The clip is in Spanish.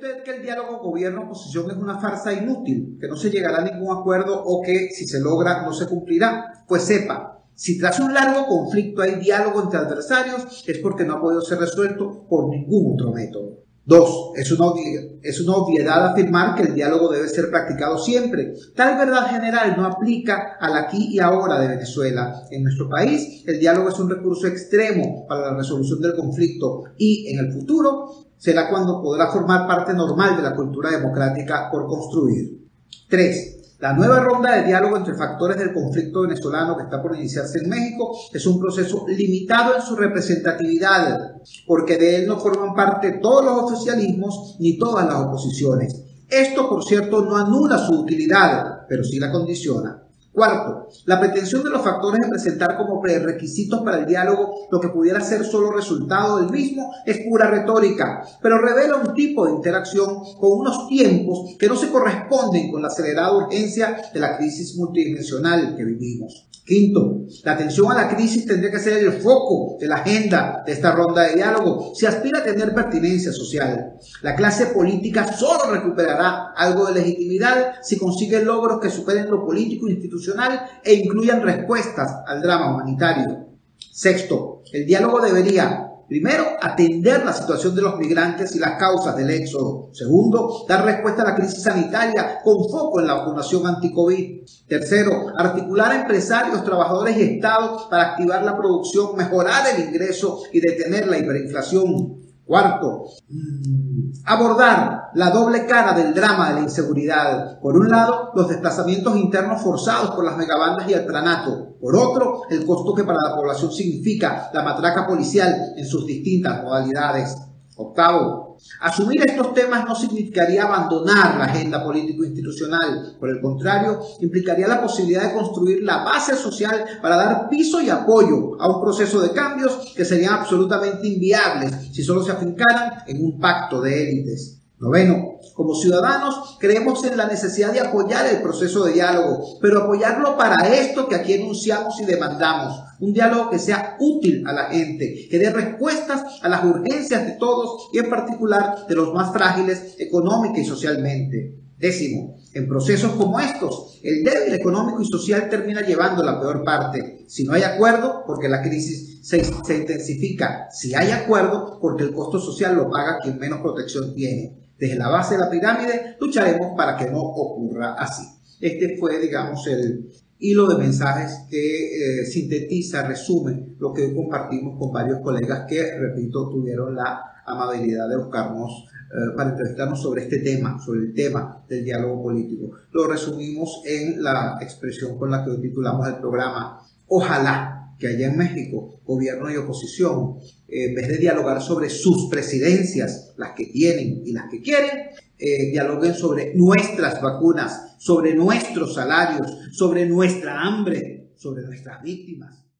usted que el diálogo gobierno-oposición es una farsa inútil, que no se llegará a ningún acuerdo o que, si se logra, no se cumplirá? Pues sepa, si tras un largo conflicto hay diálogo entre adversarios, es porque no ha podido ser resuelto por ningún otro método. 2. Es una obviedad afirmar que el diálogo debe ser practicado siempre. Tal verdad general no aplica al aquí y ahora de Venezuela. En nuestro país, el diálogo es un recurso extremo para la resolución del conflicto y, en el futuro, será cuando podrá formar parte normal de la cultura democrática por construir. 3. La nueva ronda de diálogo entre factores del conflicto venezolano que está por iniciarse en México es un proceso limitado en su representatividad, porque de él no forman parte todos los oficialismos ni todas las oposiciones. Esto, por cierto, no anula su utilidad, pero sí la condiciona. 4. La pretensión de los factores de presentar como prerequisitos para el diálogo lo que pudiera ser solo resultado del mismo es pura retórica, pero revela un tipo de interacción con unos tiempos que no se corresponden con la acelerada urgencia de la crisis multidimensional que vivimos. 5. La atención a la crisis tendría que ser el foco de la agenda de esta ronda de diálogo si aspira a tener pertinencia social. La clase política solo recuperará algo de legitimidad si consigue logros que superen lo político e institucional e incluyan respuestas al drama humanitario. 6. El diálogo debería, primero, atender la situación de los migrantes y las causas del éxodo. 2. Dar respuesta a la crisis sanitaria con foco en la vacunación anti-COVID. 3. Articular a empresarios, trabajadores y Estado para activar la producción, mejorar el ingreso y detener la hiperinflación. 4. Abordar la doble cara del drama de la inseguridad. Por un lado, los desplazamientos internos forzados por las megabandas y el planato. Por otro, el costo que para la población significa la matraca policial en sus distintas modalidades. 8. Asumir estos temas no significaría abandonar la agenda político-institucional. Por el contrario, implicaría la posibilidad de construir la base social para dar piso y apoyo a un proceso de cambios que serían absolutamente inviables si solo se afincaran en un pacto de élites. 9. Como ciudadanos, creemos en la necesidad de apoyar el proceso de diálogo, pero apoyarlo para esto que aquí enunciamos y demandamos. Un diálogo que sea útil a la gente, que dé respuestas a las urgencias de todos y en particular de los más frágiles económica y socialmente. 10. En procesos como estos, el débil económico y social termina llevando la peor parte. Si no hay acuerdo, porque la crisis se intensifica. Si hay acuerdo, porque el costo social lo paga quien menos protección tiene. Desde la base de la pirámide lucharemos para que no ocurra así. Este fue, digamos, el hilo de mensajes que sintetiza, resume lo que hoy compartimos con varios colegas que, repito, tuvieron la amabilidad de buscarnos para entrevistarnos sobre este tema, sobre el tema del diálogo político. Lo resumimos en la expresión con la que hoy titulamos el programa. Ojalá que allá en México, gobierno y oposición, en vez de dialogar sobre sus presidencias, las que tienen y las que quieren, dialoguen sobre nuestras vacunas, sobre nuestros salarios, sobre nuestra hambre, sobre nuestras víctimas.